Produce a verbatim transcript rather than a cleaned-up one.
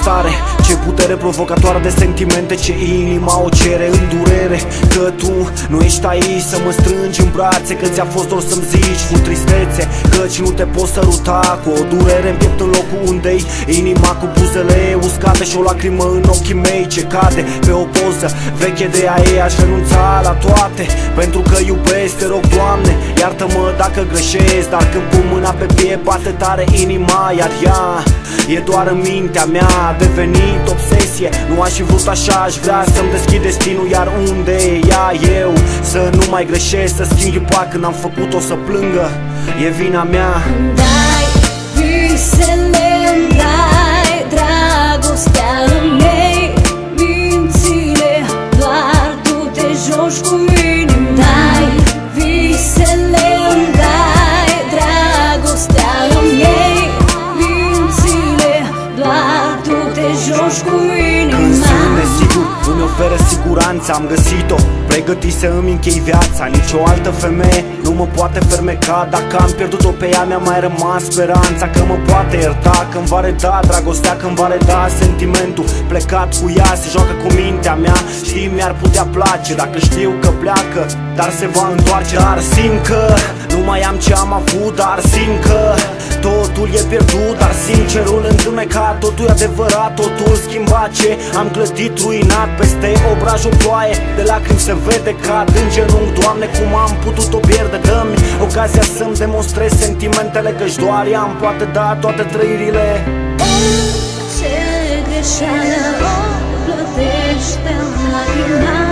stare, ce putere provocatoare de sentimente, ce inima o cere în durere. Că tu nu ești aici să mă strângi în brațe, că ți-a fost dor să-mi zici cu tristețe, căci nu te poți săruta cu o durere în piept în locul unde-i inima cu buzele uscate și o lacrimă în ochii mei ce cade pe o poză veche de a ei. Aș renunța la toate pentru că iubesc, te rog Doamne, iartă-mă dacă greșesc, dar când pun mâna pe piept bate tare inima, iar ea e doar în mintea mea, a devenit obsesie. Nu aș fi vrut așa, aș vrea să-mi deschid destinul, iar unde e ea eu să nu mai greșesc, să schimb clipa când am făcut-o să plângă, e vina mea. Dai visele, dai dragostea în mei, mințile, doar tu te joci cu mine. Dai visele, dai dragostea în mei, mințile, doar tu te joci cu mine. Când sunt nesigur, îmi oferă siguranță, am găsit-o, pregătit să-mi închei viața. Nici o altă femeie nu mă poate fermeca, dacă am pierdut-o pe ea mi-a mai rămas speranța că mă poate ierta, când va reda dragostea, când va reda sentimentul. Plecat cu ea, se joacă cu mintea mea, știi, mi-ar putea place dacă știu că pleacă, dar se va întoarce. Dar simt că nu mai am ce am avut, dar simt că totul e pierdut, dar sincerul întunecat, totul e adevărat, totul schimbat ce am clădit ruinat. Peste obraj o ploaie de lacrimi se vede, cad în genunchi, Doamne, cum am putut-o pierde? Dă-mi ocazia să-mi demonstrez sentimentele, că-și doar ea îmi poate da toate trăirile. Ce greșeală o plătește în lacrima